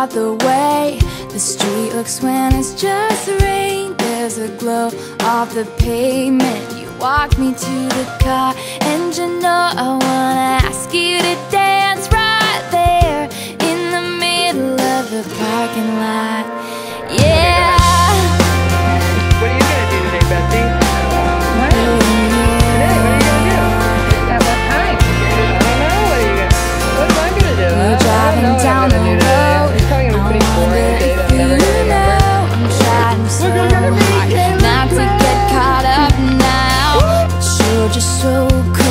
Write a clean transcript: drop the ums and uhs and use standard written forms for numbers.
about the way the street looks when it's just rain. There's a glow off the pavement. You walk me to the car, and you know I wanna ask you to dance right there in the middle of the parking lot. Yeah. What are you gonna do today, Betsy? What? Today, what are you gonna do? At what time? I don't know. What am I gonna do? We're driving down the road. It's probably gonna be pretty boring day that I never really remember. I'm trying so hard not to get caught up now, but you're just so cool.